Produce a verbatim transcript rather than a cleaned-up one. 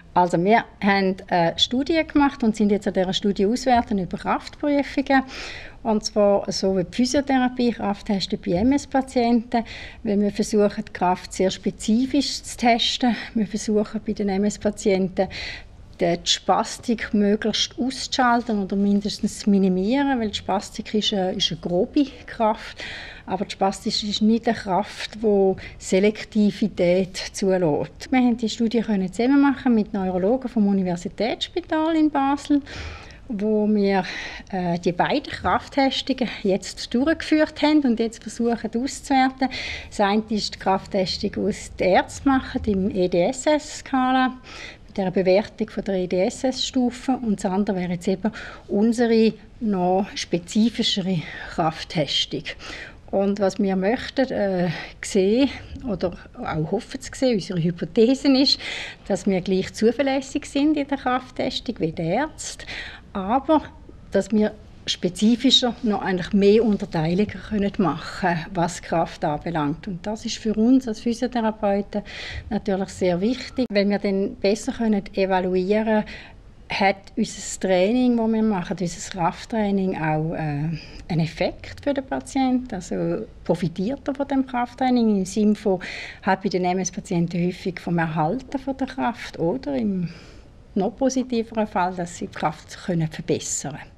Also wir haben eine Studie gemacht und sind jetzt an dieser Studie auswerten über Kraftprüfungen. Und zwar so wie die Physiotherapie, Kraftteste bei M S-Patienten, weil wir versuchen, die Kraft sehr spezifisch zu testen. Wir versuchen bei den M S-Patienten die Spastik möglichst auszuschalten oder mindestens zu minimieren, weil die Spastik ist eine, ist eine grobe Kraft, aber die Spastik ist nicht eine Kraft, die Selektivität zulässt. Wir haben die Studie zusammen machen mit Neurologen vom Universitätsspital in Basel, wo wir äh, die beiden Krafttestungen jetzt durchgeführt haben und jetzt versuchen auszuwerten. Das eine ist die Krafttestung, die die Ärzte machen im E D S S-Skala, der Bewertung von der E D S S-Stufe, und das andere wäre jetzt eben unsere noch spezifischere Krafttestung. Und was wir möchten äh, sehen oder auch hoffen zu sehen, unsere Hypothese ist, dass wir gleich zuverlässig sind in der Krafttestung wie die Ärzte, aber dass wir spezifischer noch eigentlich mehr Unterteilungen können machen, was Kraft anbelangt. Und das ist für uns als Physiotherapeuten natürlich sehr wichtig, weil wir dann besser können evaluieren können, hat unser Training, das wir machen, unser Krafttraining auch äh, einen Effekt für den Patienten? Also profitiert er von dem Krafttraining im Sinne von, hat bei den M S-Patienten häufig vom Erhalten von der Kraft oder im noch positiveren Fall, dass sie die Kraft können verbessern können.